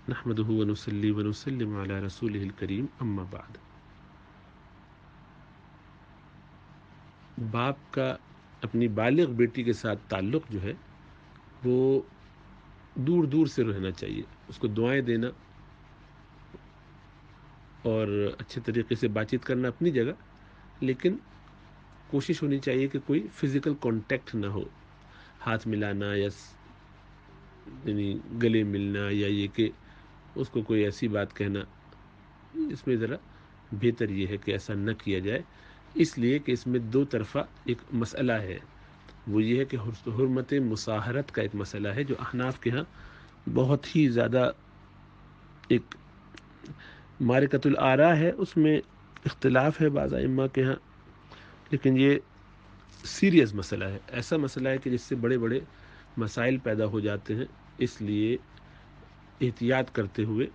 نحمدہ ونصلی ونسلم علی رسولہ الکریم، اما بعد۔ باپ کا اپنی بالغ بیٹی کے ساتھ تعلق جو ہے وہ دور دور سے رہنا چاہیے، اس کو دعائیں دینا اور اچھے طریقے سے بات چیت کرنا اپنی جگہ، لیکن کوشش ہونی چاہیے کہ کوئی فزیکل کانٹیکٹ نہ ہو، ہاتھ ملانا یا یعنی گلے ملنا، یا یہ کہ اس کو کوئی ایسی بات کہنا، اس میں ذرا بہتر یہ ہے کہ ایسا نہ کیا جائے، اس لیے کہ اس میں دو طرفہ ایک مسئلہ ہے، وہ یہ ہے کہ حرمت مصاہرت کا ایک مسئلہ ہے جو احناف کے ہاں بہت ہی زیادہ ایک معرکۃ الآراء ہے، اس میں اختلاف ہے بعض ائمہ کے ہاں، لیکن یہ سیریس مسئلہ ہے، ایسا مسئلہ ہے کہ جس سے بڑے بڑے مسائل پیدا ہو جاتے ہیں، اس لیے احتیاط کرتے ہوئے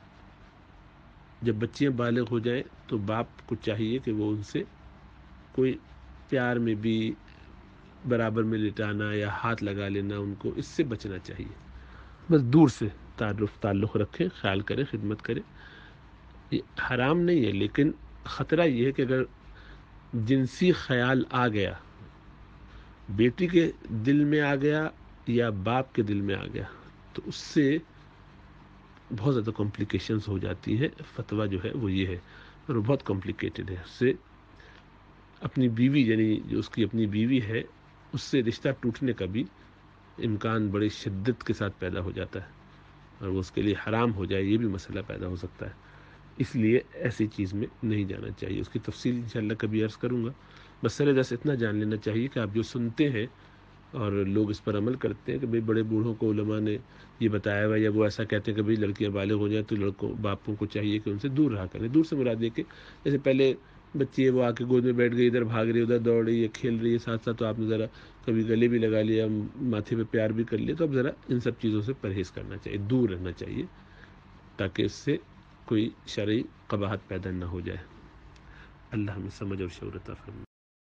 جب بچیاں بالغ ہو جائیں تو باپ کو چاہیے کہ وہ ان سے کوئی پیار میں بھی برابر میں لٹانا یا ہاتھ لگا لینا، ان کو اس سے بچنا چاہیے، بس دور سے تعلق رکھیں، خیال کریں، خدمت کریں، یہ حرام نہیں ہے، لیکن خطرہ یہ ہے کہ اگر جنسی خیال آ گیا، بیٹی کے دل میں آ گیا یا باپ کے دل میں آ گیا، تو اس سے بہت زیادہ کمپلیکیشنز ہو جاتی ہیں۔ فتویٰ جو ہے وہ یہ ہے، اور وہ بہت کمپلیکیٹڈ ہے، اس سے اپنی بیوی یعنی جو اس کی اپنی بیوی ہے اس سے رشتہ ٹوٹنے کا بھی امکان بڑی شدت کے ساتھ پیدا ہو جاتا ہے، اور وہ اس کے لیے حرام ہو جائے، یہ بھی مسئلہ پیدا ہو سکتا ہے، اس لیے ایسی چیز میں نہیں جانا چاہیے۔ اس کی تفصیل انشاءاللہ کبھی عرض کروں گا، بس سر دست اتنا جان لینا چاہیے کہ آپ جو سنتے ہیں اور لوگ اس پر عمل کرتے ہیں کہ بھئی بڑے بوڑھوں کو علماء نے یہ بتایا ہوا، یا وہ ایسا کہتے ہیں کہ بھئی لڑکیاں بالغ ہو جائیں تو لڑکوں باپوں کو چاہیے کہ ان سے دور رہا کریں۔ دور سے مراد یہ کہ جیسے پہلے بچی ہے وہ آ کے گود میں بیٹھ گئی، ادھر بھاگ رہی ہے، ادھر دوڑ رہی ہے، کھیل رہی ہے ساتھ ساتھ، تو آپ نے ذرا کبھی گلے بھی لگا لیا، ماتھے پہ پیار بھی کر لیا، تو اب ذرا ان سب چیزوں سے پرہیز کرنا چاہیے، دور رہنا چاہیے، تاکہ اس سے کوئی شرعی قباحت پیدا نہ ہو جائے۔ اللہ ہمیں سمجھ اور شعور عطا فرمائے۔